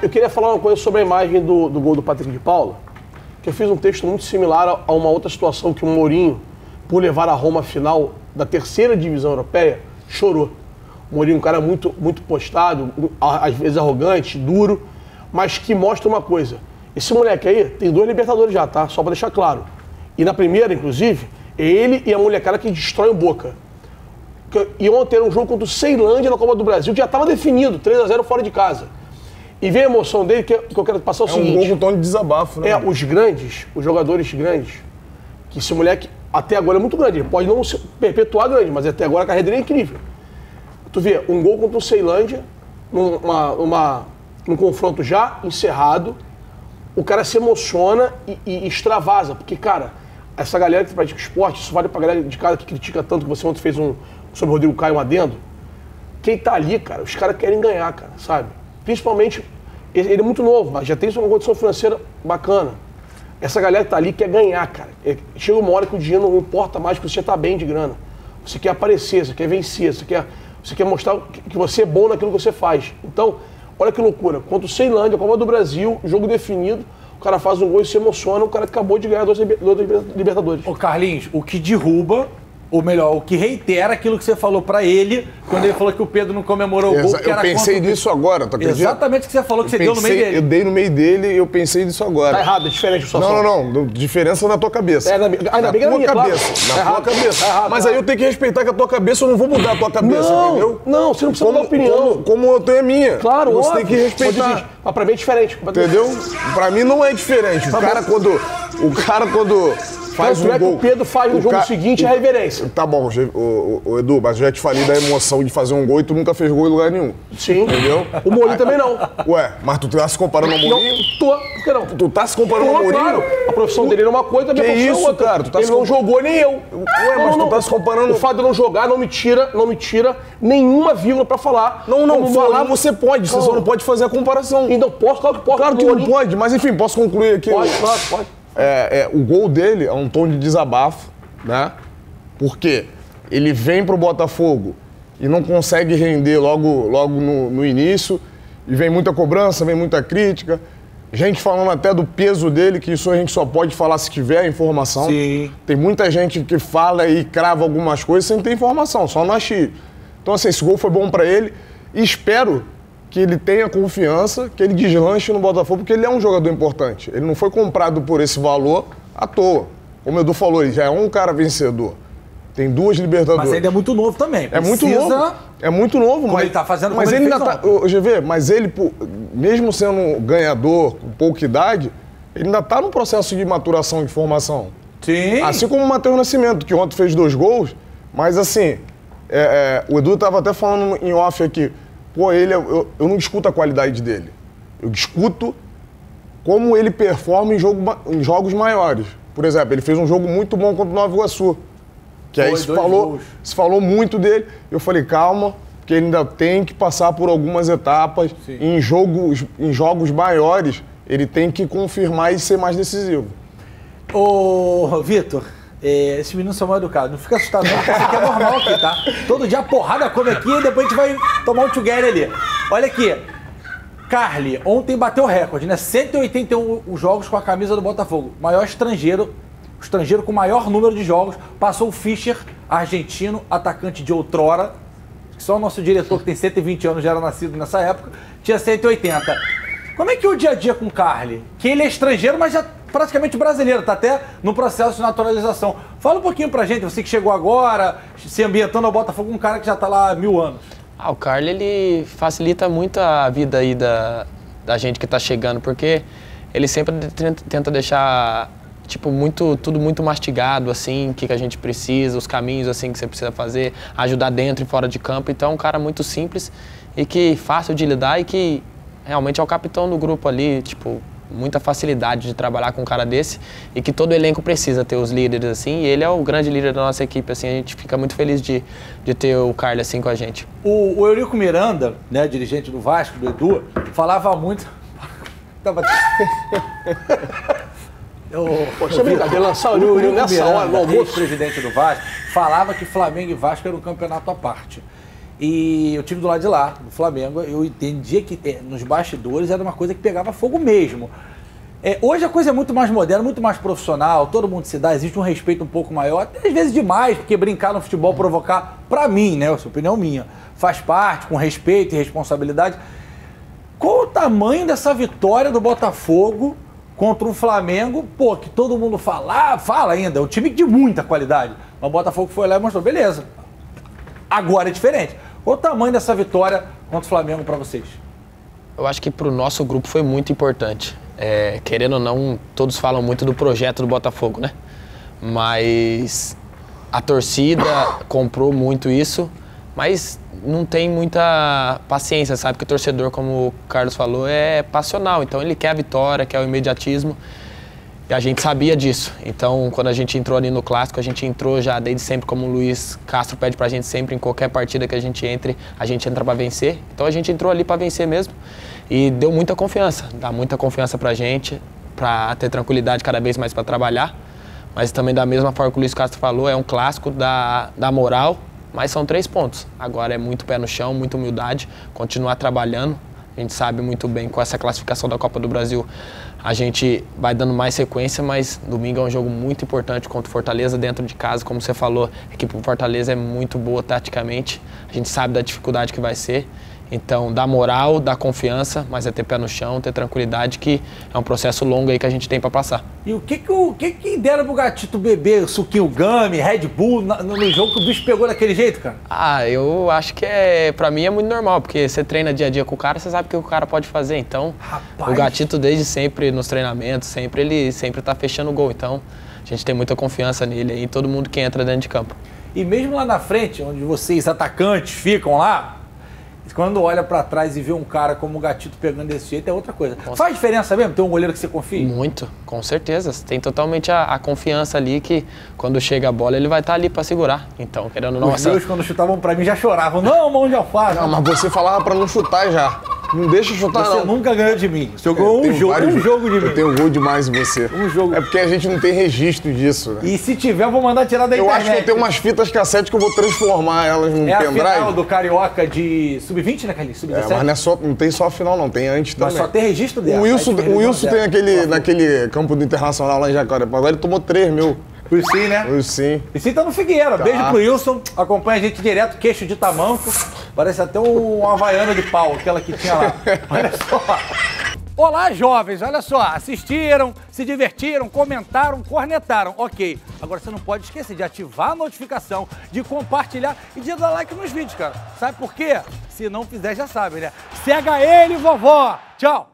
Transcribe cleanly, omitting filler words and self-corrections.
Eu queria falar uma coisa sobre a imagem do gol do Patrick de Paula, que eu fiz um texto muito similar a uma outra situação que o Mourinho, por levar a Roma à final da terceira divisão europeia, chorou. O Mourinho é um cara muito, muito postado, às vezes arrogante, duro, mas que mostra uma coisa. Esse moleque aí tem 2 Libertadores já, tá? Só pra deixar claro. E na primeira, inclusive, é ele e a molecada que destrói o Boca. E ontem era um jogo contra o Ceilândia na Copa do Brasil, que já estava definido, 3-0 fora de casa. E vem a emoção dele, que eu quero passar o seguinte... É um gol com tom de desabafo, né? Os grandes, os jogadores grandes, que esse moleque até agora é muito grande, ele pode não se perpetuar grande, mas até agora a carreira dele é incrível. Tu vê, um gol contra o Ceilândia, num confronto já encerrado, o cara se emociona e extravasa, porque, cara, essa galera que pratica esporte, isso vale pra galera de casa que critica tanto, que você ontem fez sobre o Rodrigo Caio, um adendo. Quem tá ali, cara, os caras querem ganhar, cara, sabe? Principalmente, ele é muito novo, mas já tem uma condição financeira bacana. Essa galera que tá ali quer ganhar, cara. Chega uma hora que o dinheiro não importa mais, porque você já tá bem de grana. Você quer aparecer, você quer vencer, você quer mostrar que você é bom naquilo que você faz. Então, olha que loucura. Contra o Ceilândia, Copa do Brasil, jogo definido, o cara faz um gol e se emociona, o cara acabou de ganhar 2 Libertadores. Ô Carlinhos, o que derruba, ou melhor, o que reitera aquilo que você falou pra ele, quando ele falou que o Pedro não comemorou o gol, que era eu pensei nisso agora, tu acredita? Exatamente o que você falou, que você deu no meio dele. Eu dei no meio dele e eu pensei nisso agora. Tá errado, é diferente a situação. Não, diferença na tua cabeça. Ainda bem que na minha, cabeça. Claro. Na tua cabeça. Mas aí eu tenho que respeitar que a tua cabeça, eu não vou mudar a tua cabeça, entendeu? Não, você não precisa mudar a opinião. Como eu tenho a minha. Claro, você óbvio. tem que respeitar. Mas pra mim é diferente. Entendeu? Pra mim não é diferente. O cara quando faz um gol... que o Pedro faz no jogo seguinte é reverência. Tá bom, Edu, mas eu já te falei da emoção de fazer um gol e tu nunca fez gol em lugar nenhum. Sim. Entendeu? O Mourinho também não. Ué, mas tu tá se comparando ao Mourinho? Por que não? Tu tá se comparando ao Mourinho? Claro. A profissão dele é uma coisa, a minha profissão é outra. Cara? Ele não jogou nem eu. Ué, mas tu tá se comparando... O fato de eu não jogar não me tira nenhuma vírgula pra falar. Não, falar você pode, você só não pode fazer a comparação. Então posso, claro que posso. Claro que não pode, mas enfim, posso concluir aqui. Pode, claro, pode. O gol dele é um tom de desabafo, né? Porque ele vem pro Botafogo e não consegue render logo no início, e vem muita cobrança, vem muita crítica, gente falando até do peso dele, que isso a gente só pode falar se tiver a informação. Sim. Tem muita gente que fala e crava algumas coisas sem ter informação, só no achismo. Então, assim, esse gol foi bom pra ele e espero que ele tenha confiança, que ele deslanche no Botafogo, porque ele é um jogador importante. Ele não foi comprado por esse valor à toa. Como o Edu falou, ele já é um cara vencedor. Tem 2 Libertadores. Mas ainda é muito novo também. É muito novo. É muito novo, mas ele tá fazendo, mas ele ainda tá. GV, mas ele, mesmo sendo ganhador, com pouca idade, ele ainda tá no processo de maturação, de formação. Sim. Assim como o Matheus Nascimento, que ontem fez 2 gols, mas assim, o Edu tava até falando em off aqui. Pô, eu não discuto a qualidade dele. Eu discuto como ele performa em jogos maiores. Por exemplo, ele fez um jogo muito bom contra o Nova Iguaçu. Que aí se falou muito dele. Eu falei, calma, porque ele ainda tem que passar por algumas etapas. Sim. Em jogos maiores, ele tem que confirmar e ser mais decisivo. Ô, Vitor, esses meninos são mal educados. Não fica assustado não, porque isso aqui é normal aqui, tá? Todo dia a porrada come aqui e depois a gente vai tomar um together ali. Olha aqui. Carly, ontem bateu o recorde, né? 181 jogos com a camisa do Botafogo. Maior estrangeiro com maior número de jogos. Passou o Fischer, argentino, atacante de outrora. Só o nosso diretor, que tem 120 anos, já era nascido nessa época, tinha 180. Como é que é o dia a dia com o Carly? Que ele é estrangeiro, mas já praticamente brasileiro, tá até no processo de naturalização. Fala um pouquinho pra gente, você que chegou agora, se ambientando ao Botafogo, um cara que já tá lá há 1000 anos. O Carly, ele facilita muito a vida aí da gente que tá chegando, porque ele sempre tenta deixar, tipo, tudo muito mastigado, assim, o que a gente precisa, os caminhos, assim, que você precisa fazer, ajudar dentro e fora de campo. Então, é um cara muito simples e que fácil de lidar e que realmente é o capitão do grupo ali, tipo, muita facilidade de trabalhar com um cara desse e que todo elenco precisa ter os líderes, assim, e ele é o grande líder da nossa equipe, assim, a gente fica muito feliz de ter o Carly assim com a gente. O Eurico Miranda, né, dirigente do Vasco, do Edu, falava muito... Poxa, é brincadeira, lançar o Eurico nessa hora, no almoço. Presidente do Vasco, falava que Flamengo e Vasco era um campeonato à parte. E eu tive do lado de lá, do Flamengo, eu entendia que nos bastidores era uma coisa que pegava fogo mesmo. Hoje a coisa é muito mais moderna, muito mais profissional, todo mundo se dá, existe um respeito um pouco maior, até às vezes demais, porque brincar no futebol, provocar, pra mim, né, essa opinião minha, faz parte, com respeito e responsabilidade. Qual o tamanho dessa vitória do Botafogo contra um Flamengo, pô, que todo mundo fala ainda, é um time de muita qualidade, mas o Botafogo foi lá e mostrou, beleza, agora é diferente. Qual o tamanho dessa vitória contra o Flamengo pra vocês? Eu acho que pro nosso grupo foi muito importante. Querendo ou não, todos falam muito do projeto do Botafogo, né? Mas a torcida comprou muito isso, mas não tem muita paciência, sabe? Que o torcedor, como o Carlos falou, é passional. Então ele quer a vitória, quer o imediatismo. E a gente sabia disso. Então, quando a gente entrou ali no Clássico, a gente entrou já desde sempre, como o Luiz Castro pede pra gente sempre, em qualquer partida que a gente entre, a gente entra pra vencer. Então a gente entrou ali pra vencer mesmo. E deu muita confiança, dá muita confiança pra gente, pra ter tranquilidade cada vez mais pra trabalhar. Mas também da mesma forma que o Luiz Castro falou, é um clássico da moral, mas são 3 pontos. Agora é muito pé no chão, muita humildade, continuar trabalhando. A gente sabe muito bem, com essa classificação da Copa do Brasil, a gente vai dando mais sequência, mas domingo é um jogo muito importante contra o Fortaleza dentro de casa. Como você falou, a equipe do Fortaleza é muito boa taticamente, a gente sabe da dificuldade que vai ser. Então, dá moral, dá confiança, mas é ter pé no chão, ter tranquilidade, que é um processo longo aí que a gente tem para passar. E o que deram pro Gatito beber suquinho Gummy, Red Bull, no jogo que o bicho pegou daquele jeito, cara? Eu acho que pra mim é muito normal, porque você treina dia a dia com o cara, você sabe o que o cara pode fazer. Então, rapaz, o Gatito desde sempre nos treinamentos, ele sempre tá fechando o gol. Então, a gente tem muita confiança nele aí, todo mundo que entra dentro de campo. E mesmo lá na frente, onde vocês, atacantes, ficam lá, quando olha pra trás e vê um cara como o Gatito pegando desse jeito, é outra coisa. Faz diferença mesmo ter um goleiro que você confia? Muito, com certeza. Você tem totalmente a confiança ali que quando chega a bola ele vai estar ali pra segurar. Então, querendo ou não... Os meus, quando chutavam pra mim, já choravam. Não, mão de alface. Não, mas você falava pra não chutar já. Não deixa chutar, você não. Nunca ganhou de mim. Você jogou um jogo de mim. Eu tenho gol demais em você. Um jogo. É porque a gente não tem registro disso, né? E se tiver, eu vou mandar tirar da internet. Eu acho que eu tenho umas fitas cassete que eu vou transformar elas num pendrive. É a final do Carioca de Sub-20, né, Carlinhos? Sub-17? Mas não tem só a final, não. Tem antes também. Mas só tem registro dela. O Wilson tem naquele campo do Internacional lá em Jacarepaguá. Ele tomou 3 mil. O Sim, né? O Sim. O Sim tá no Figueira. Tá. Beijo pro Wilson. Acompanha a gente direto, queixo de tamanco. Parece até uma havaiana de pau, aquela que tinha lá. Olha só. Olá, jovens. Olha só. Assistiram, se divertiram, comentaram, cornetaram. Ok. Agora você não pode esquecer de ativar a notificação, de compartilhar e de dar like nos vídeos, cara. Sabe por quê? Se não fizer, já sabe, né? Cega ele, vovó. Tchau.